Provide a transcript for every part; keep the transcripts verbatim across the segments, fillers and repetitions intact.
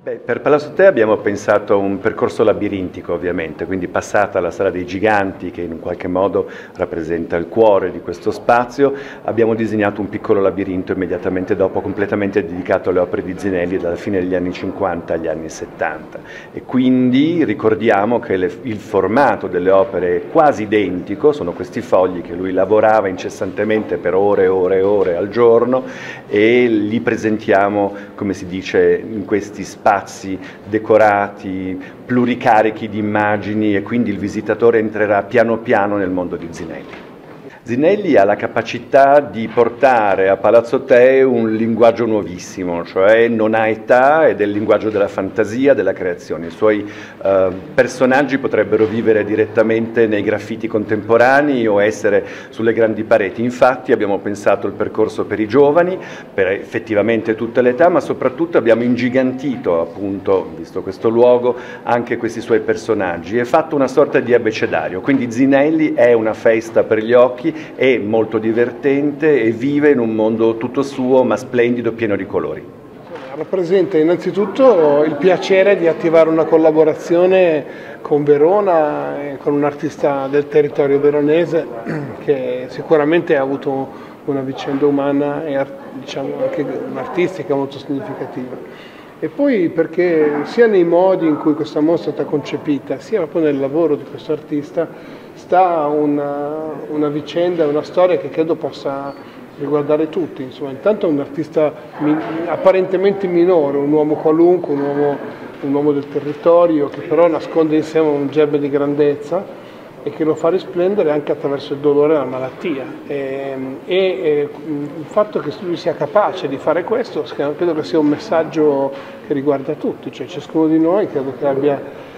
Beh, per Palazzo Te abbiamo pensato a un percorso labirintico ovviamente, quindi passata la Sala dei Giganti che in qualche modo rappresenta il cuore di questo spazio, abbiamo disegnato un piccolo labirinto immediatamente dopo, completamente dedicato alle opere di Zinelli dalla fine degli anni cinquanta agli anni settanta e quindi ricordiamo che le, il formato delle opere è quasi identico, sono questi fogli che lui lavorava incessantemente per ore e ore e ore al giorno e li presentiamo, come si dice, in questi spazi spazi decorati, pluricarichi di immagini e quindi il visitatore entrerà piano piano nel mondo di Zinelli. Zinelli ha la capacità di portare a Palazzo Te un linguaggio nuovissimo, cioè non ha età ed è il linguaggio della fantasia, della creazione. I suoi eh, personaggi potrebbero vivere direttamente nei graffiti contemporanei o essere sulle grandi pareti. Infatti abbiamo pensato il percorso per i giovani, per effettivamente tutte le età, ma soprattutto abbiamo ingigantito, appunto, visto questo luogo, anche questi suoi personaggi e fatto una sorta di abbecedario. Quindi Zinelli è una festa per gli occhi, è molto divertente e vive in un mondo tutto suo ma splendido, pieno di colori. Rappresenta innanzitutto il piacere di attivare una collaborazione con Verona e con un artista del territorio veronese che sicuramente ha avuto una vicenda umana e diciamo anche artistica molto significativa. E poi perché sia nei modi in cui questa mostra è stata concepita, sia proprio nel lavoro di questo artista, sta una, una vicenda, una storia che credo possa riguardare tutti. Insomma, intanto è un artista min, apparentemente minore, un uomo qualunque, un uomo, un uomo del territorio, che però nasconde insieme un germe di grandezza e che lo fa risplendere anche attraverso il dolore e la malattia. E, e, e il fatto che lui sia capace di fare questo credo che sia un messaggio che riguarda tutti, cioè ciascuno di noi credo che abbia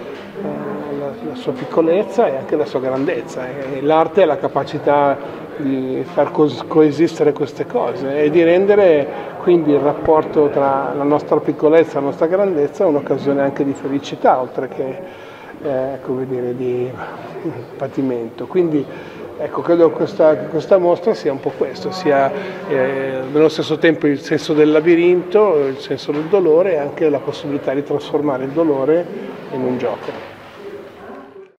eh, la, la sua piccolezza e anche la sua grandezza. L'arte è la capacità di far coesistere queste cose e di rendere quindi il rapporto tra la nostra piccolezza e la nostra grandezza un'occasione anche di felicità, oltre che Eh, come dire, di patimento. Quindi ecco, credo che questa, questa mostra sia un po' questo, sia eh, nello stesso tempo il senso del labirinto, il senso del dolore e anche la possibilità di trasformare il dolore in un gioco.